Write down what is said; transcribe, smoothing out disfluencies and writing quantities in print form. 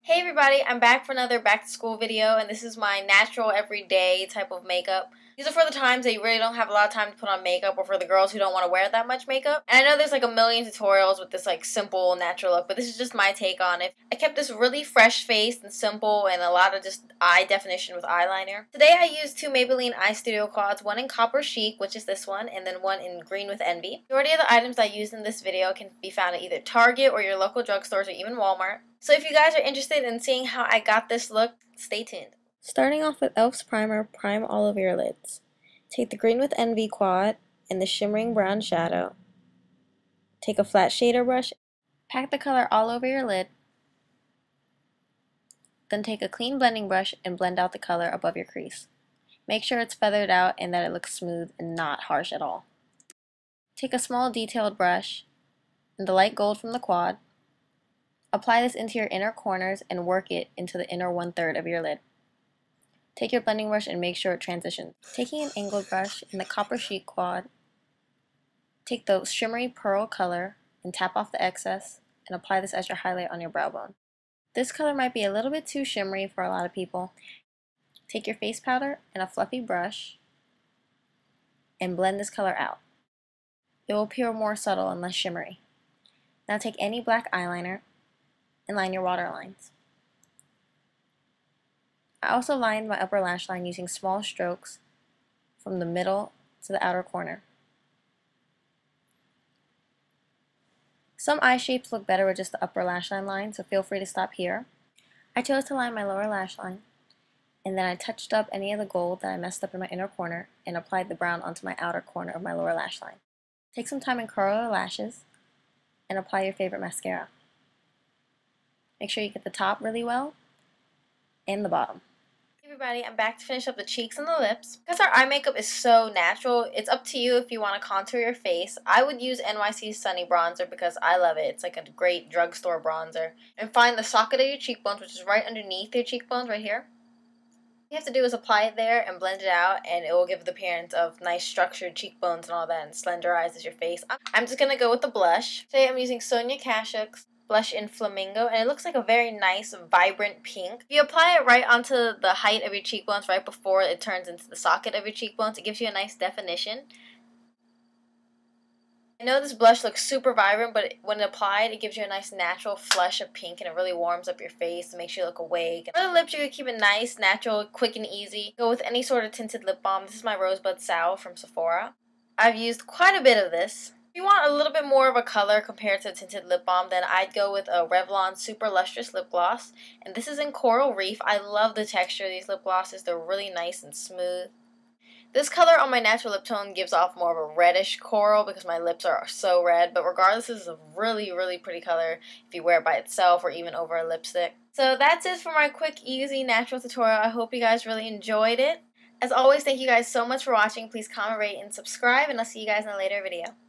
Hey everybody, I'm back for another back to school video, and this is my natural everyday type of makeup. These are for the times that you really don't have a lot of time to put on makeup, or for the girls who don't want to wear that much makeup. And I know there's like a million tutorials with this like simple natural look, but this is just my take on it. I kept this really fresh faced and simple and a lot of just eye definition with eyeliner. Today I used two Maybelline Eye Studio quads, one in Copper Chic, which is this one, and then one in Green with Envy. The majority of the items I used in this video can be found at either Target or your local drugstores or even Walmart. So if you guys are interested in seeing how I got this look, stay tuned. Starting off with e.l.f.'s primer, prime all over your lids. Take the Green with Envy quad and the shimmering brown shadow. Take a flat shader brush, pack the color all over your lid. Then take a clean blending brush and blend out the color above your crease. Make sure it's feathered out and that it looks smooth and not harsh at all. Take a small detailed brush and the light gold from the quad. Apply this into your inner corners and work it into the inner 1/3 of your lid. Take your blending brush and make sure it transitions. Taking an angled brush in the Copper Chic quad, take the shimmery pearl color and tap off the excess and apply this as your highlight on your brow bone. This color might be a little bit too shimmery for a lot of people. Take your face powder and a fluffy brush and blend this color out. It will appear more subtle and less shimmery. Now take any black eyeliner and line your waterlines. I also lined my upper lash line using small strokes from the middle to the outer corner. Some eye shapes look better with just the upper lash line, so feel free to stop here. I chose to line my lower lash line, and then I touched up any of the gold that I messed up in my inner corner and applied the brown onto my outer corner of my lower lash line. Take some time and curl your lashes and apply your favorite mascara. Make sure you get the top really well and the bottom. Hey everybody, I'm back to finish up the cheeks and the lips. Because our eye makeup is so natural, it's up to you if you want to contour your face. I would use NYC Sunny Bronzer because I love it. It's like a great drugstore bronzer. And find the socket of your cheekbones, which is right underneath your cheekbones right here. All you have to do is apply it there and blend it out, and it will give the appearance of nice structured cheekbones and all that, and slender eyes as your face. I'm just going to go with the blush. Today I'm using Sonia Kashuk's blush in Flamingo, and it looks like a very nice vibrant pink. If you apply it right onto the height of your cheekbones right before it turns into the socket of your cheekbones, it gives you a nice definition. I know this blush looks super vibrant, but when applied, it gives you a nice natural flush of pink, and it really warms up your face and makes you look awake. For the lips, you can keep it nice, natural, quick, and easy. Go with any sort of tinted lip balm. This is my Rosebud Sour from Sephora. I've used quite a bit of this. If you want a little bit more of a color compared to a tinted lip balm, then I'd go with a Revlon Super Lustrous Lip Gloss. And this is in Coral Reef. I love the texture of these lip glosses. They're really nice and smooth. This color on my natural lip tone gives off more of a reddish coral because my lips are so red. But regardless, this is a really, really pretty color if you wear it by itself or even over a lipstick. So that's it for my quick, easy, natural tutorial. I hope you guys really enjoyed it. As always, thank you guys so much for watching. Please comment, rate, and subscribe, and I'll see you guys in a later video.